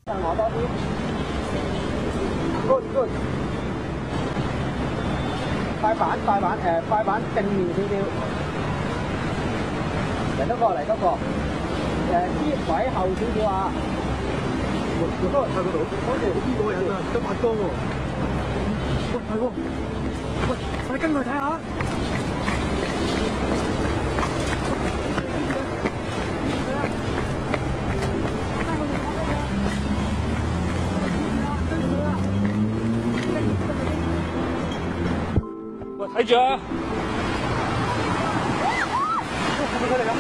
我多啲 ，good good， 快板正面少少，嚟多個啲位後少少啊！我都係睇嗰度，嗰條呢個人啊，咁發光喎，喂係喎，喂快跟佢睇下。睇住啊！係咪佢嚟㗎？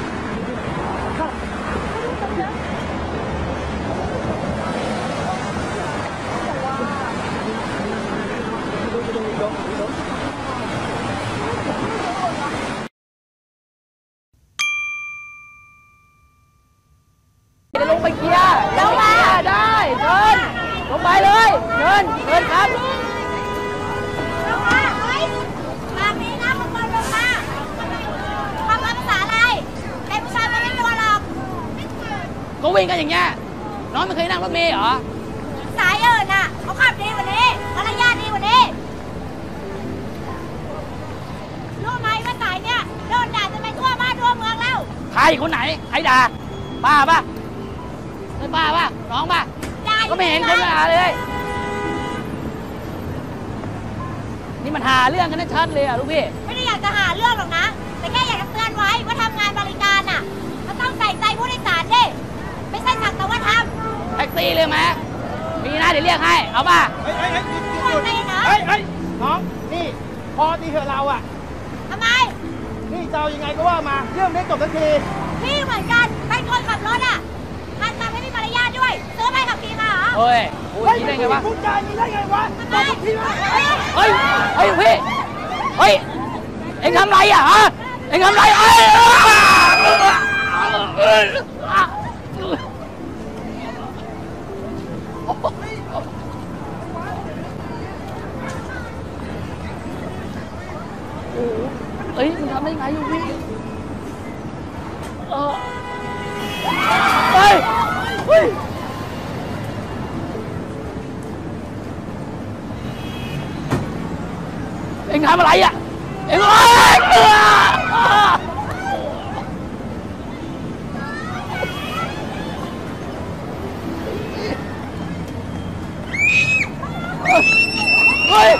จะลงไปเกียร์ลงมาได้เดินลงไปเลยเดินครับลงมาเฮ้ยมามีนะมึงบอลลงมาทำภาษาอะไรเด็กผู้ชายมันไม่กลัวหรอกก็วิ่งกันอย่างเงี้ยน้องไม่เคยนั่งรถเมล์เหรอสายอื่นน่ะเขาขับดีกว่านี้มารยาทดีกว่านี้รู้ไหมว่าสายเนี่ยโดนด่าจะไปทั่วบ้านทั่วเมืองแล้วใครคนไหนใครด่าป้าป่ะเป็นป้าป่ะน้องป่ะก็ไม่เห็นคนด่าเลยนี่มันหาเรื่องกันชัดเลยอ่ะลูกพี่ไม่ได้อยากจะหาเรื่องหรอกนะแต่แค่อยากจะเตือนไว้ว่าทำงานบริการน่ะก็ต้องใส่ใจผู้โดยสารดิไม่ใช่สักแต่ว่าทำแท็กซี่เลยไหมมีนะเดี๋ยวเรียกให้เอาป่ะเฮ้ยน้องนี่พอดีเถอะเราอ่ะทำไมนี่จะเอายังไงก็ว่ามาเรื่องนี้จบทันทีพี่เหมือนกันเป็นคนขับรถอ่ะท่านมาไม่มีมารยาทด้วยซื้อใบขับขี่มาเหรอเฮ้ยพูดได้ไงวะพูดจาอย่างนี้ได้ไงวะทำไมเฮ้ยพี่เฮ้ยเอ็งทำไรอ่ะฮะเอ็งทำไรเฮ้ยมึงทำได้ไงอยู่พี่เฮ้ยเอ็งทำอะไรอ่ะเอ็งเฮ้ย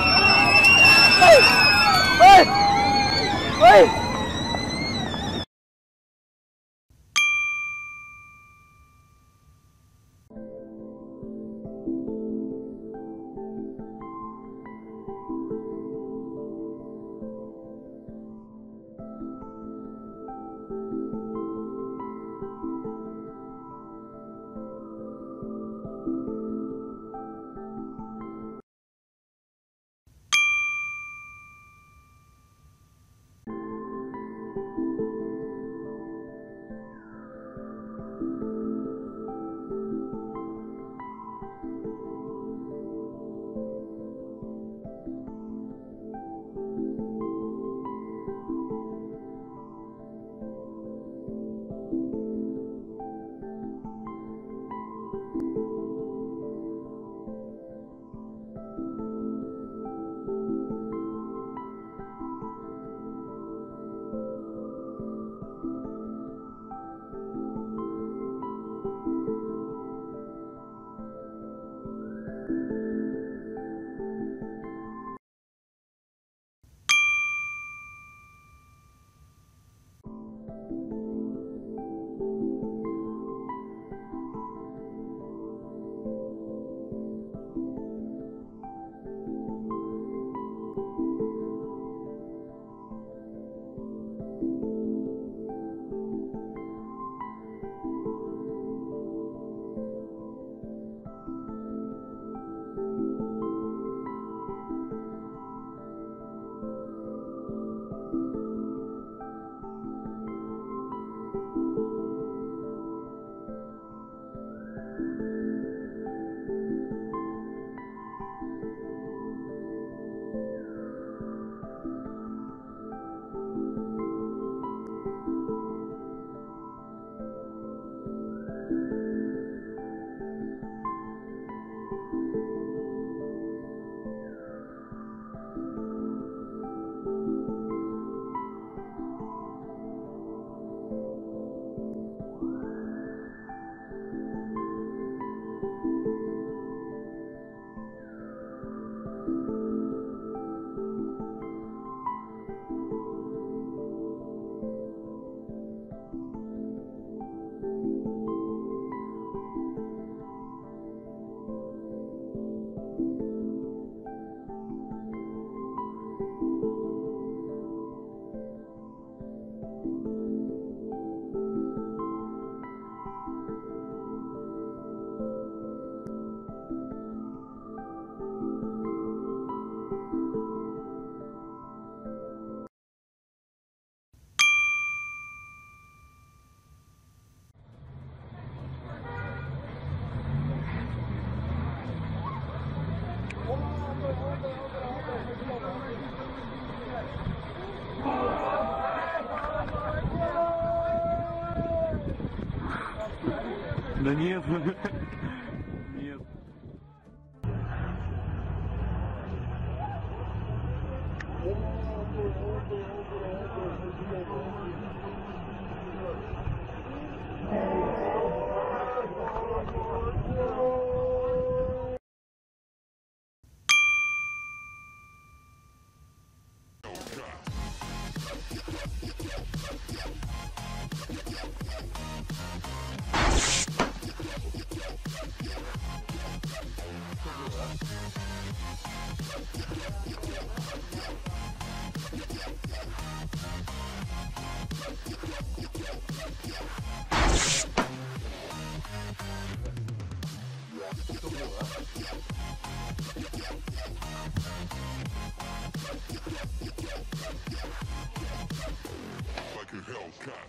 Да нет. Нет. Like a Hellcat.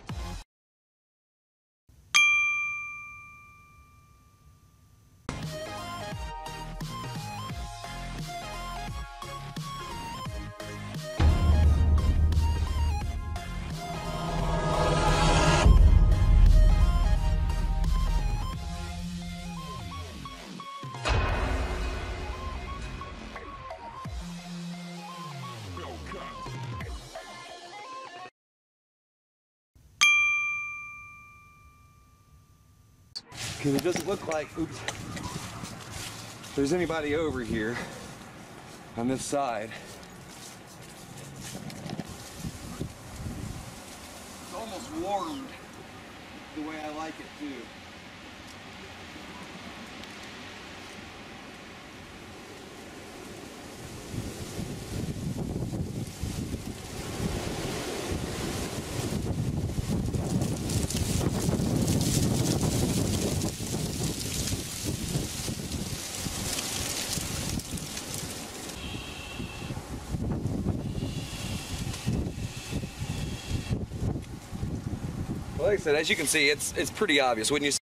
Because it doesn't look like there's anybody over here on this side. It's almost warmed the way I like it too. Like I said, as you can see, it's pretty obvious, wouldn't you say?